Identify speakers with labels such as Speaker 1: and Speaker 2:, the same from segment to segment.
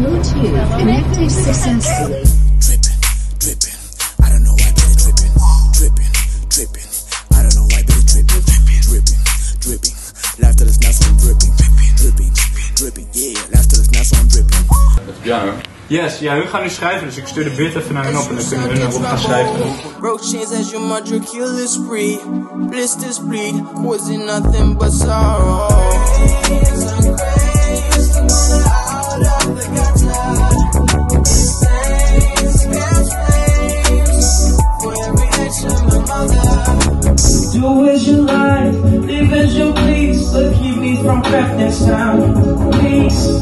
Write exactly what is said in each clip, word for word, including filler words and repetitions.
Speaker 1: Bluetooth connected successfully.
Speaker 2: Dripping, dripping. I don't know why, but it's dripping, dripping, dripping. I don't know why, but it's dripping, dripping, dripping. Lifestyle is not so dripping, dripping, dripping. Yeah, lifestyle is not so dripping.
Speaker 3: Ja, hoor.
Speaker 4: Yes, ja, hun gaan nu schrijven, dus ik stuur de beat even naar hun op en dan kunnen hun erop gaan schrijven.
Speaker 5: Broke chains as your mother killer spree. Blisters bleed, causing nothing but sorrow.
Speaker 6: Do as you like, live as you please, but keep me from crafting sound. Peace.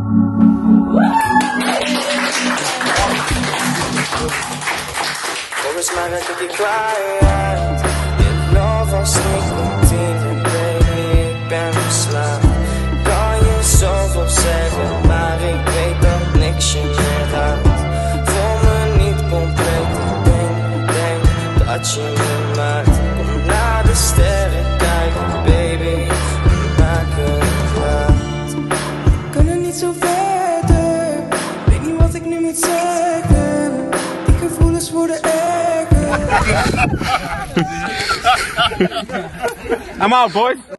Speaker 5: Volgens mij raak ik je kwijt. Je geloof als nicotine, baby, ik ben verslaafd. Kan je zoveel zeggen, maar ik weet dat niks je meer raakt. Voel me niet compleet, ik denk, denk dat je me maakt. Kom naar de sterren kijken, baby, we maken het kwaad. We kunnen niet zo verder, weet niet wat ik nu moet zeggen. Die gevoelens worden erger.
Speaker 4: I'm out, boy.